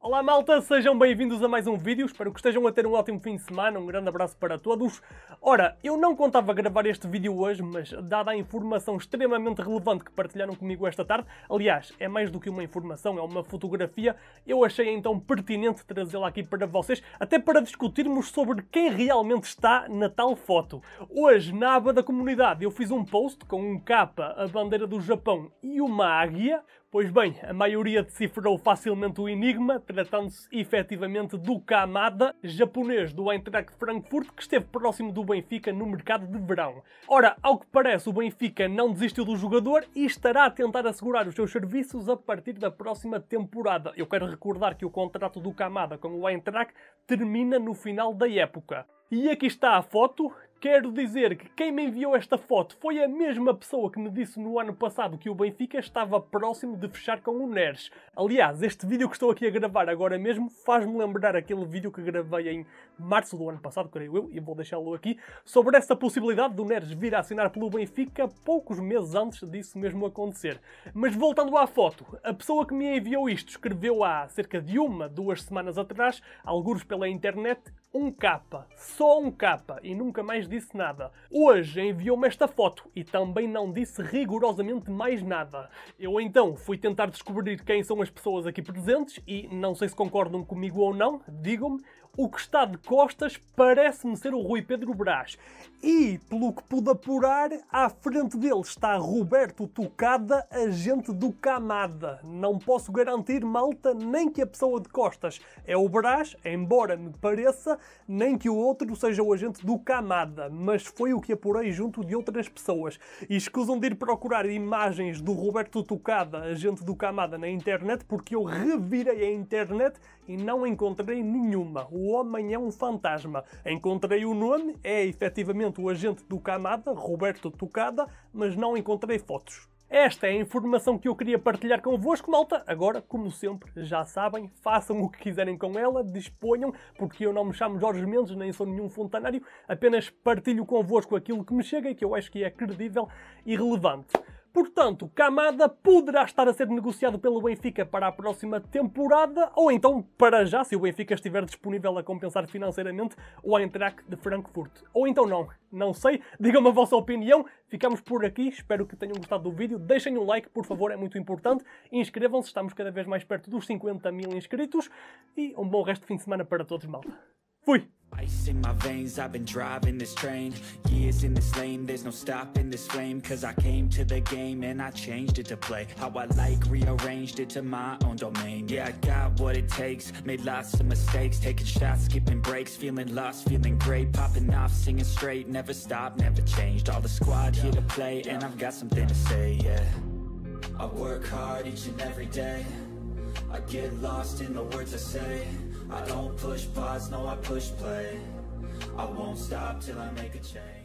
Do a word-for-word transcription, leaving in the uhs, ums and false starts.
Olá malta, sejam bem-vindos a mais um vídeo, espero que estejam a ter um ótimo fim de semana, um grande abraço para todos. Ora, eu não contava gravar este vídeo hoje, mas dada a informação extremamente relevante que partilharam comigo esta tarde, aliás, é mais do que uma informação, é uma fotografia, eu achei então pertinente trazê-la aqui para vocês, até para discutirmos sobre quem realmente está na tal foto. Hoje, na aba da comunidade, eu fiz um post com um capa, a bandeira do Japão e uma águia. Pois bem, a maioria decifrou facilmente o enigma, tratando-se efetivamente do Kamada, japonês do Eintracht Frankfurt, que esteve próximo do Benfica no mercado de verão. Ora, ao que parece, o Benfica não desistiu do jogador e estará a tentar assegurar os seus serviços a partir da próxima temporada. Eu quero recordar que o contrato do Kamada com o Eintracht termina no final da época. E aqui está a foto. Quero dizer que quem me enviou esta foto foi a mesma pessoa que me disse no ano passado que o Benfica estava próximo de fechar com o Neres. Aliás, este vídeo que estou aqui a gravar agora mesmo faz-me lembrar aquele vídeo que gravei em março do ano passado, creio eu, e vou deixá-lo aqui, sobre essa possibilidade do Neres vir a assinar pelo Benfica poucos meses antes disso mesmo acontecer. Mas voltando à foto, a pessoa que me enviou isto escreveu há cerca de uma, duas semanas atrás, algures pela internet, um capa, só um capa, e nunca mais disse nada. Hoje enviou-me esta foto e também não disse rigorosamente mais nada. Eu então fui tentar descobrir quem são as pessoas aqui presentes e não sei se concordam comigo ou não, digam-me. O que está de costas parece-me ser o Rui Pedro Brás. E, pelo que pude apurar, à frente dele está Roberto Tucada, agente do Kamada. Não posso garantir, malta, nem que a pessoa de costas é o Brás, embora me pareça, nem que o outro seja o agente do Kamada, mas foi o que apurei junto de outras pessoas. E escusam de ir procurar imagens do Roberto Tucada, agente do Kamada, na internet, porque eu revirei a internet e não encontrei nenhuma. O homem é um fantasma. Encontrei o nome, é efetivamente o agente do Kamada, Roberto Tucada, mas não encontrei fotos. Esta é a informação que eu queria partilhar convosco, malta. Agora, como sempre, já sabem, façam o que quiserem com ela, disponham, porque eu não me chamo Jorge Mendes, nem sou nenhum fontanário, apenas partilho convosco aquilo que me chega e que eu acho que é credível e relevante. Portanto, Kamada poderá estar a ser negociado pelo Benfica para a próxima temporada, ou então, para já, se o Benfica estiver disponível a compensar financeiramente, o Eintracht de Frankfurt. Ou então não, não sei, digam-me a vossa opinião, ficamos por aqui, espero que tenham gostado do vídeo, deixem um like, por favor, é muito importante, inscrevam-se, estamos cada vez mais perto dos cinquenta mil inscritos, e um bom resto de fim de semana para todos, malta. Fui! Ice in my veins, I've been driving this train. Years in this lane, there's no stopping this flame. Cause I came to the game and I changed it to play how I like, rearranged it to my own domain. Yeah, I got what it takes, made lots of mistakes, taking shots, skipping breaks, feeling lost, feeling great, popping off, singing straight, never stopped, never changed. All the squad here to play and I've got something to say, yeah. I work hard each and every day, I get lost in the words I say. I don't push pause, no I push play. I won't stop till I make a change.